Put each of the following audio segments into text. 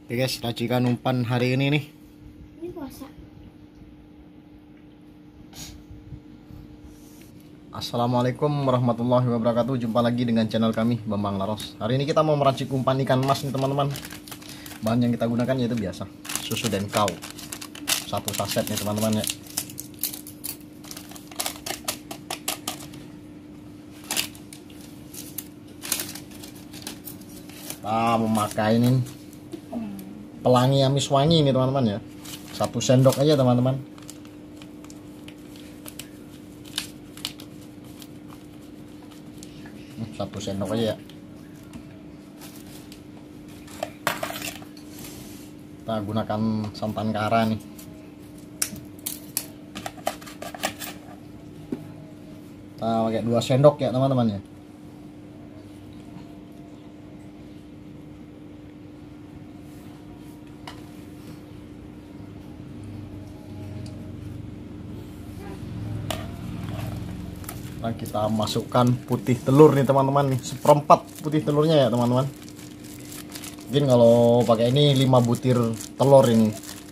Oke guys, racikan umpan hari ini nih. Ini puasa. Assalamualaikum warahmatullahi wabarakatuh. Jumpa lagi dengan channel kami, Bambang Laros. Hari ini kita mau meracik umpan ikan mas nih teman-teman. Bahan yang kita gunakan yaitu biasa, susu dan kau. 1 saset nih teman-teman ya. Kita memakai ini pelangi amis wangi nih teman-teman ya. 1 sendok aja teman-teman. Satu sendok aja ya. Kita gunakan santan kara nih. Kita pakai 2 sendok ya teman-teman ya. Nah, kita masukkan putih telur nih teman-teman nih, 1/4 putih telurnya ya teman-teman. Mungkin kalau pakai ini 5 butir telur ini.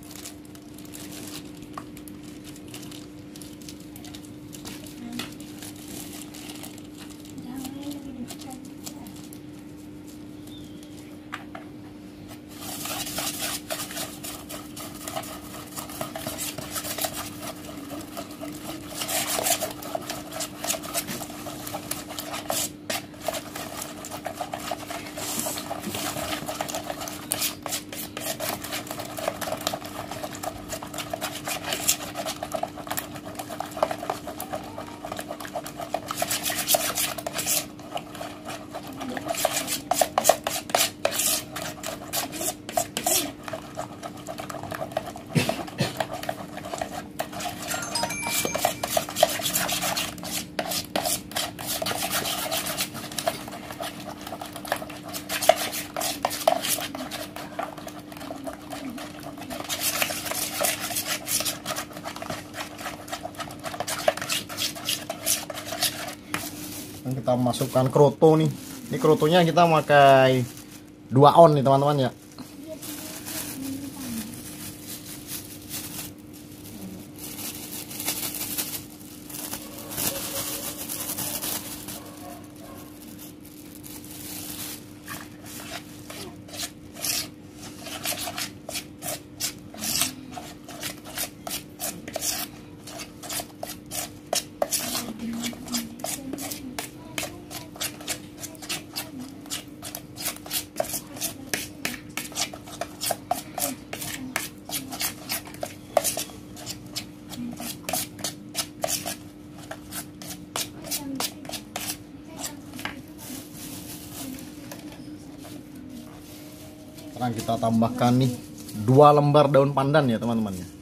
Dan kita masukkan kroto nih. Ini krotonya kita pakai 2 on nih teman-teman ya. Sekarang kita tambahkan nih 2 lembar daun pandan ya teman-teman ya.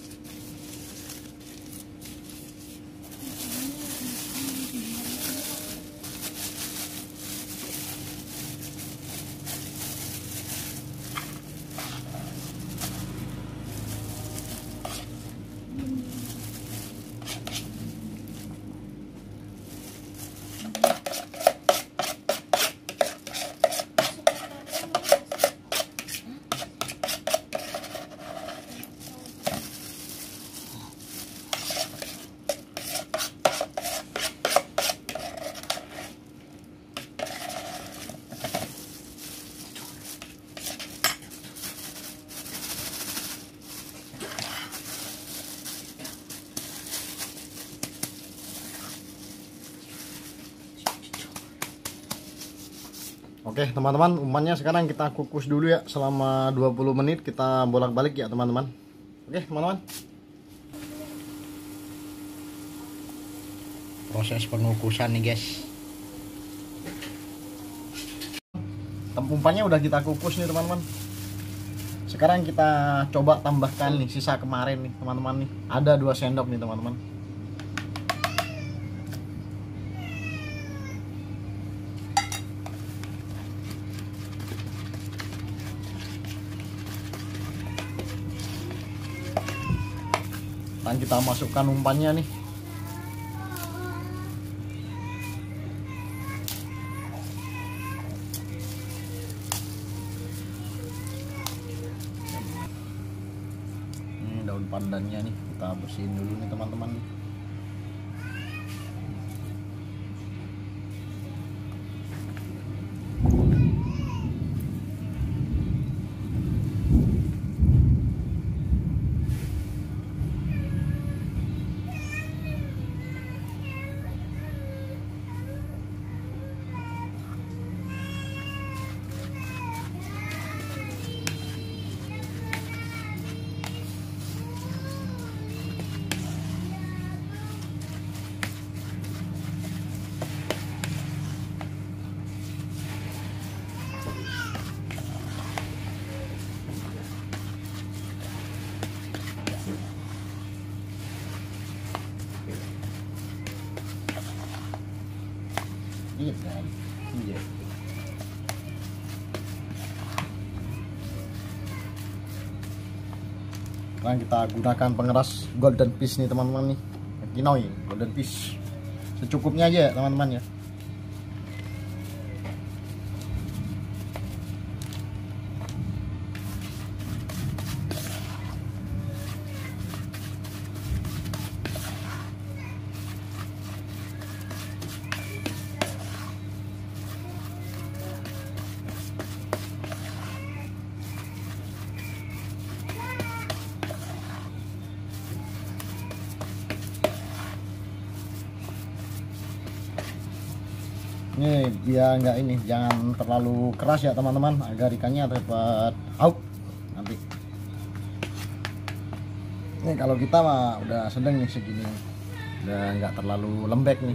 Oke teman-teman, umpannya sekarang kita kukus dulu ya selama 20 menit, kita bolak-balik ya teman-teman. Oke teman-teman, proses pengukusan nih guys. Umpannya udah kita kukus nih teman-teman. Sekarang kita coba tambahkan nih sisa kemarin nih teman-teman nih. Ada 2 sendok nih teman-teman. Dan kita masukkan umpannya nih. daun pandannya nih kita bersihin dulu nih teman-teman. Iya kan? Iya. Sekarang kita gunakan pengeras golden fish nih teman-teman nih. Kinoi golden fish. Secukupnya aja ya teman-teman ya. Ini biar nggak ini, jangan terlalu keras ya teman-teman, agar ikannya dapat hauk nanti. Ini kalau kita mah udah sedang nih segini, udah nggak terlalu lembek nih.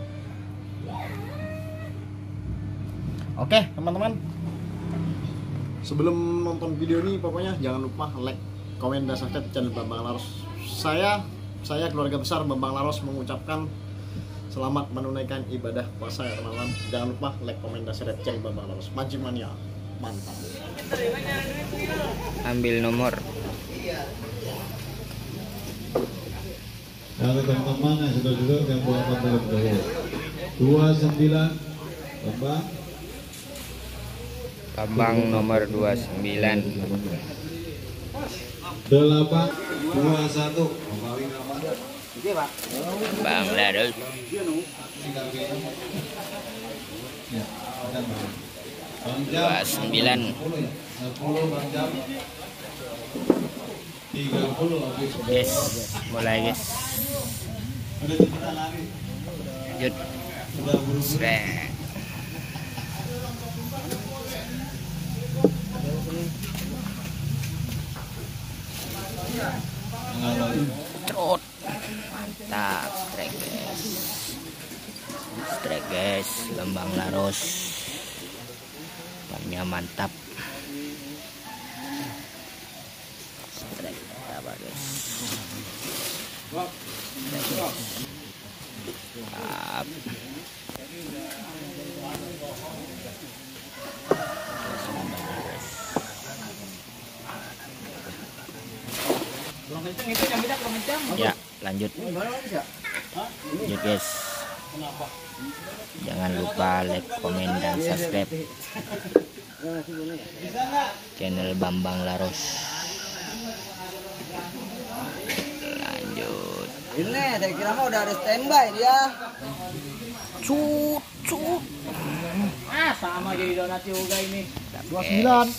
Oke teman-teman, sebelum nonton video ini pokoknya jangan lupa like, komen, dan subscribe channel Bambang Laros. Saya keluarga besar Bambang Laros mengucapkan selamat menunaikan ibadah puasa ya teman-teman. Jangan lupa like, komen, dan share channel Bambang Laros. Mancing mania, mantap. Ambil nomor. Kalau teman-teman yang sudah duduk yang buat terlebih dahulu 29 Bambang. Bambang nomor 29. 8 21 Bang Laros. 29. 30 Guys, mulai guys. Lanjut. Srek. Trot. Mantap, strike guys. Strike guys, Bambang Laros. Umpannya mantap. Strike apa guys? Strike, guys. Mantap. Ya, lanjut. Lanjut guys. Jangan lupa like, komen, dan subscribe channel Bambang Laros. Lanjut. Ini saya kira mah udah ada standby dia. Cut. Sama jadi donat juga ini. 29.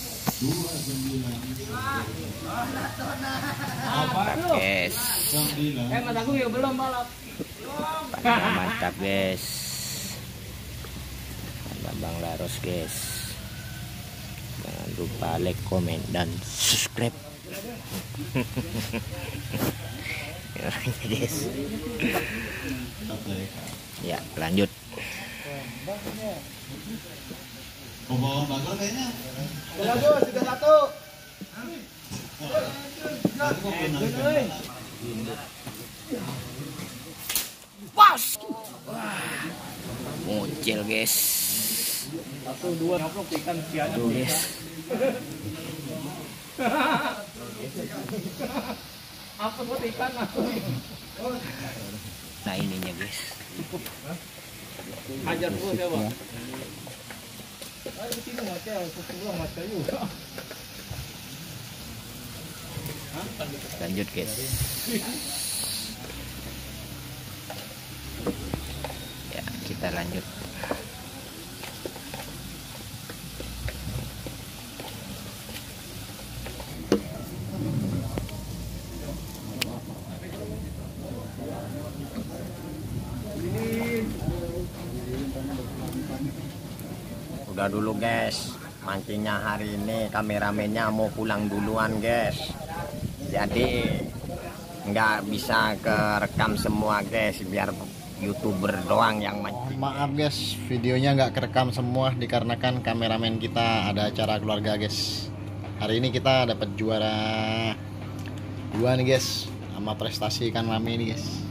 Mantap guys. Mataku ya belum balap. Mantap guys. Bambang Laros guys. Jangan lupa like, komen, dan subscribe. Guys. Ya, lanjut. Pembawa bakal kayaknya. 31. Pas. Muncul guys. 1 2 nyoplok ikan sianya. Tuh guys. Apa buat ikan aku? Nah ininya guys. Hajar dulu ya, Bang. Ayo sini macam, pulang macam juga. Lanjut guys. Ya, kita lanjut. Udah dulu guys, mancingnya hari ini, kameramennya mau pulang duluan guys, jadi nggak bisa kerekam semua guys, biar YouTuber doang yang mancing. Maaf guys, videonya nggak kerekam semua dikarenakan kameramen kita ada acara keluarga guys. Hari ini kita dapat juara 2 nih guys, sama prestasi ikan mami ini guys.